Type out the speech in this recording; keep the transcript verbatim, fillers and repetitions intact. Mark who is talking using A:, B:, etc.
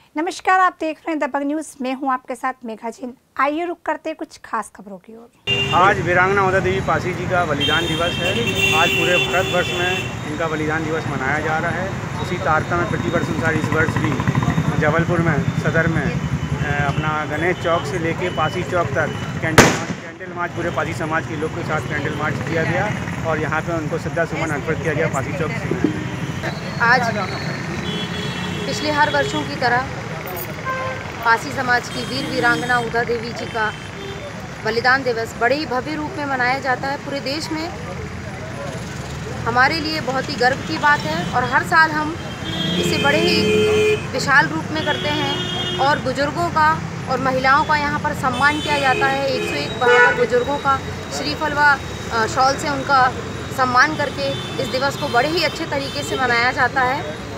A: नमस्कार, आप देख रहे हैं दबंग न्यूज़। मैं हूं आपके साथ मेघा जैन। आइए रुक करते कुछ खास खबरों की ओर।
B: आज वीरांगना उदा देवी पासी जी का बलिदान दिवस है। आज पूरे भारतवर्ष में इनका बलिदान दिवस मनाया जा रहा है। उसी तारतम्य में प्रति वर्ष अनुसार इस वर्ष भी जबलपुर में सदर में अपना गणेश चौक से लेके पासी चौक तक कैंडल कैंडल मार्च पूरे पासी समाज के लोग के साथ कैंडल मार्च किया गया और यहाँ पे उनको श्रद्धा सुमन अर्पित किया गया पासी चौक से।
C: आज पिछले हर वर्षों की तरह पासी समाज की वीर वीरांगना उदा देवी जी का बलिदान दिवस बड़े ही भव्य रूप में मनाया जाता है। पूरे देश में हमारे लिए बहुत ही गर्व की बात है और हर साल हम इसे बड़े ही विशाल रूप में करते हैं और बुजुर्गों का और महिलाओं का यहाँ पर सम्मान किया जाता है। एक सौ एक बहादुर बुजुर्गों का श्रीफल व शॉल से उनका सम्मान करके इस दिवस को बड़े ही अच्छे तरीके से मनाया जाता है।